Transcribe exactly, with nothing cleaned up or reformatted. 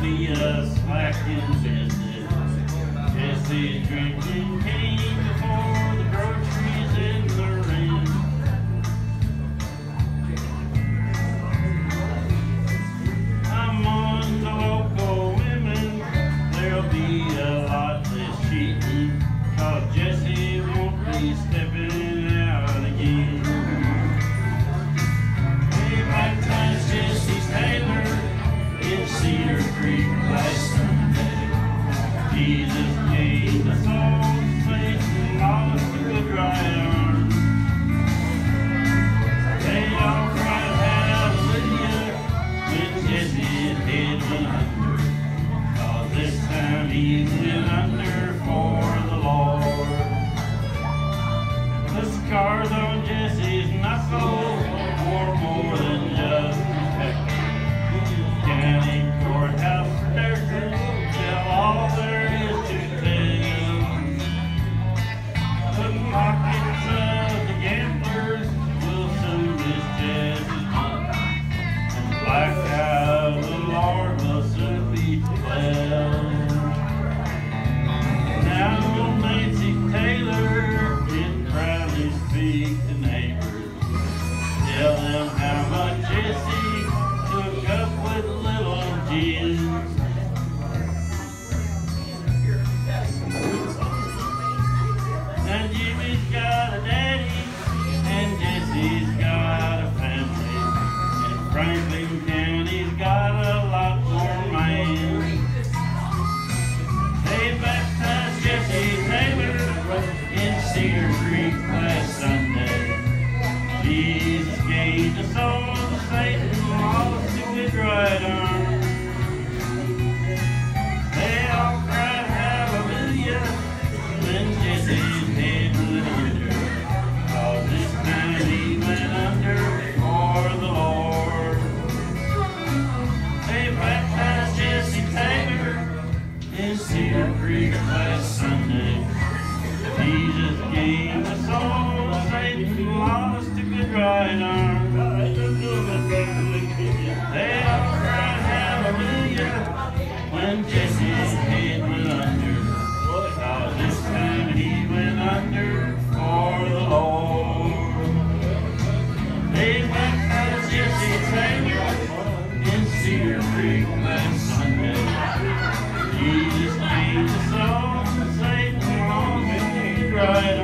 be a slacking business. Jesse's drinking came before the groceries in the rent. Among the local women, there'll be a lot less cheating, 'cause Jessie won't be stepping out again. They baptized Jessie Taylor in Cedar Creek last Sunday. Jesus gave the soul to Satan, lost a good right arm. They all cried hallelujah when Jesse's head went under, 'cause this time he went under for the Lord. The scars on Jesse's knuckles were more than just pepper. County courthouse records tell all there is to tell. The pockets of the gamblers will soon miss Jesse's money, and the black eye of the Lord will soon be twelve. Now Nancy Taylor can proudly speak to neighbors, tell them how much Jessie took up with little Jim. Now Jimmy's got a daddy, and Jessie's got a family, and Franklin County's got a lot more land. They baptized Jessie Taylor in Cedar Creek last Sunday. Jesus gave the soul to Satan, lost a good right arm. They all cried hallelujah when Jesse's head went under, 'cause this time he went under for the Lord. They baptized Jessie Taylor in Cedar Creek last Sunday. Jesus gave the soul to Satan, lost a good right arm. They all cried hallelujah when Jesse's head went under, 'cause this time he went under for the Lord. They baptized Jessie Taylor in Cedar Creek last Sunday. Jesus gave the soul to Satan, lost a good right arm.